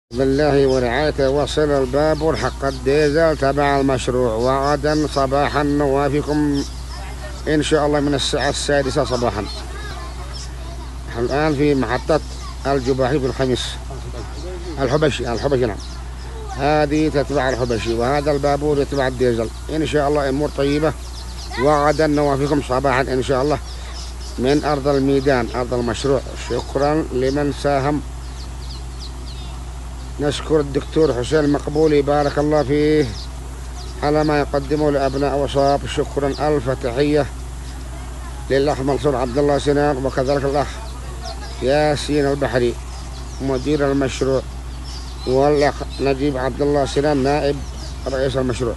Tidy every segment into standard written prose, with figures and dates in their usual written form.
بالله ورعايته وصل البابور حق الديزل تبع المشروع، وغدا صباحا نوافيكم إن شاء الله من الساعة 6 صباحا. نحن الآن في محطة الجباحي في الخميس الحبشي نعم. هذه تتبع الحبشي، وهذا البابور يتبع الديزل. إن شاء الله أمور طيبة، وغدا نوافيكم صباحا إن شاء الله من أرض الميدان أرض المشروع. شكرا لمن ساهم. نشكر الدكتور حسين مقبولي بارك الله فيه على ما يقدمه لأبناء وصاب. شكرا ألف تحية للأخ منصور عبد الله سنان، وكذلك الأخ ياسين البحري مدير المشروع، والأخ نجيب عبد الله سنان نائب رئيس المشروع.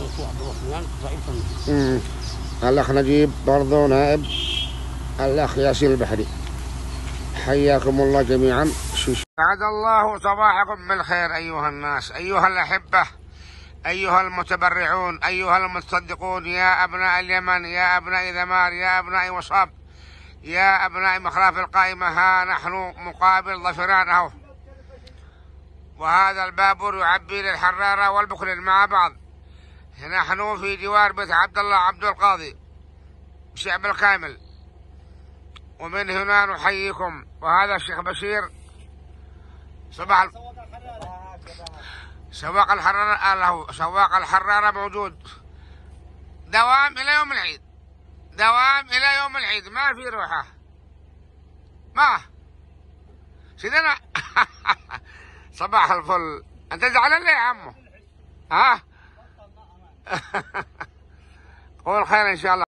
الأخ نجيب برضو نائب، الأخ ياسين البحري. حياكم الله جميعا. سعد الله صباحكم بالخير أيها الناس، أيها الأحبة، أيها المتبرعون، أيها المتصدقون، يا أبناء اليمن، يا أبناء ذمار، يا أبناء وصاب، يا أبناء مخلاف القائمة. ها نحن مقابل ظفران أهو، وهذا البابور يعبي للحرارة والبخلين مع بعض. نحن في جوار بيت عبد الله عبد القاضي شعب الكامل، ومن هنا نحييكم. وهذا الشيخ بشير سواق الحرارة له، سواق الحرارة موجود دوام إلى يوم العيد، دوام إلى يوم العيد، ما في روحة ما سيدنا. صباح الفل. أنت زعلان ليه يا عمو؟ ها؟ قول خير إن شاء الله.